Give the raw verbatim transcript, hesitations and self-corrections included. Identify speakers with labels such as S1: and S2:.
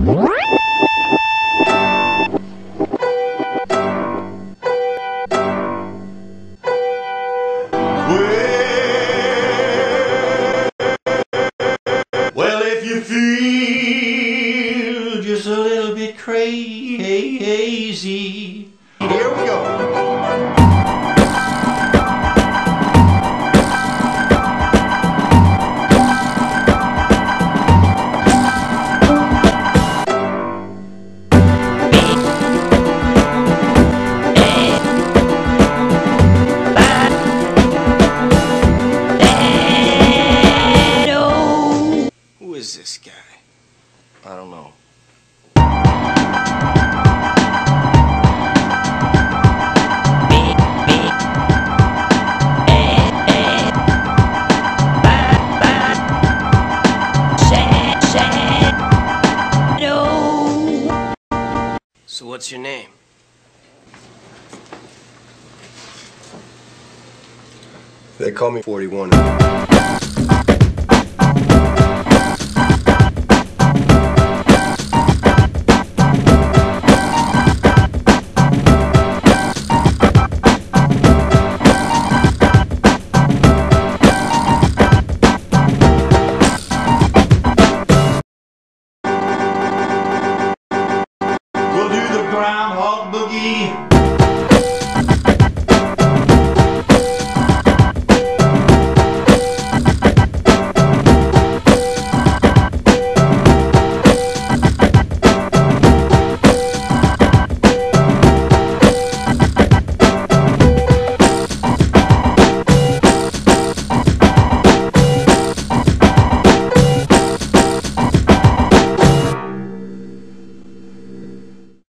S1: Well, if you feel just a little bit crazy, here we go. Who is this guy? I don't know. So what's your name?
S2: They call me Forty-one.
S1: We'll do the Groundhog Boogie.